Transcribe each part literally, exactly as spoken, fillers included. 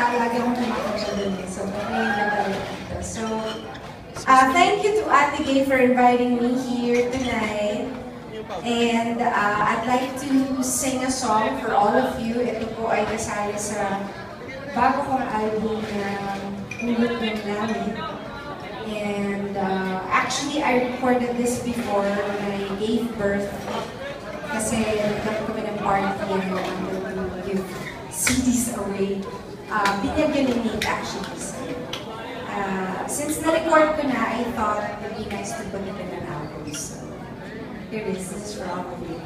lagi akong kumakanta dun eh. So, ngayon lang talaga dito. So, uh, thank you to Ate Gay for inviting me here tonight. And uh, I'd like to sing a song for all of you. Ito po ay kasali sa bago kong album na Ulot ng Langit. And uh, actually, I recorded this before when I gave birth. Kasi nagkaroon kami ng party and I wanted to give C Ds away. Uh, binigyan ni Nate actually. So, uh, since na-record ko na, I thought it would be nice to put it in an album. So, here it is. This is for all of you.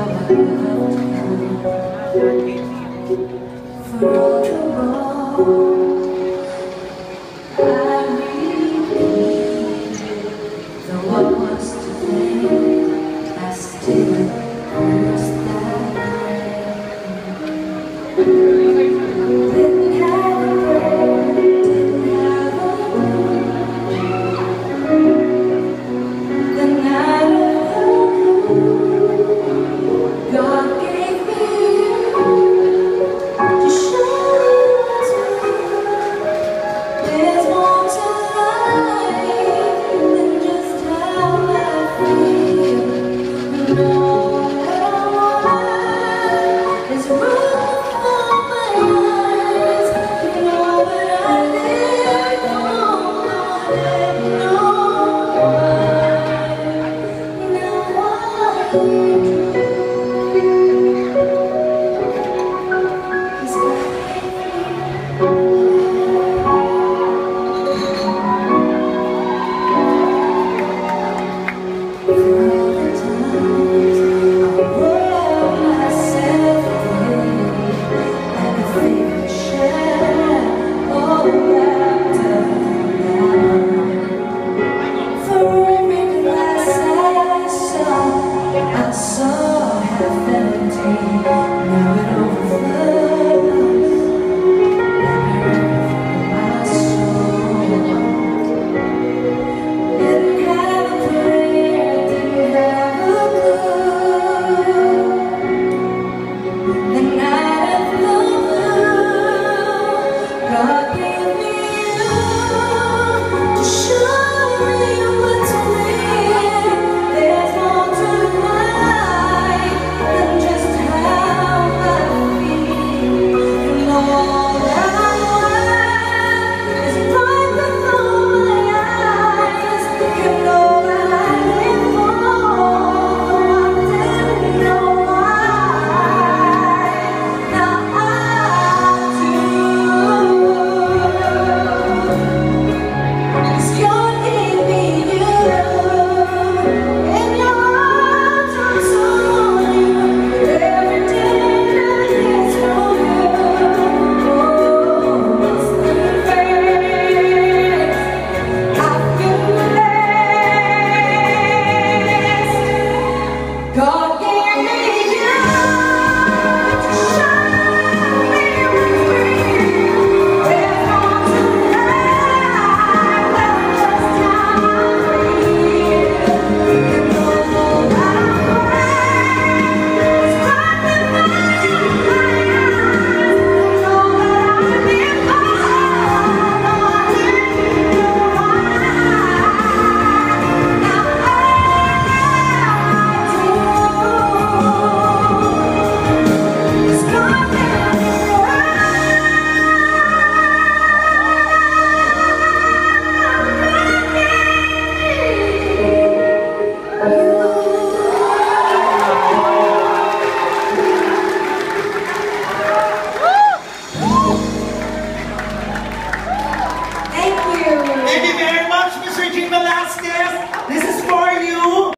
For all the wrong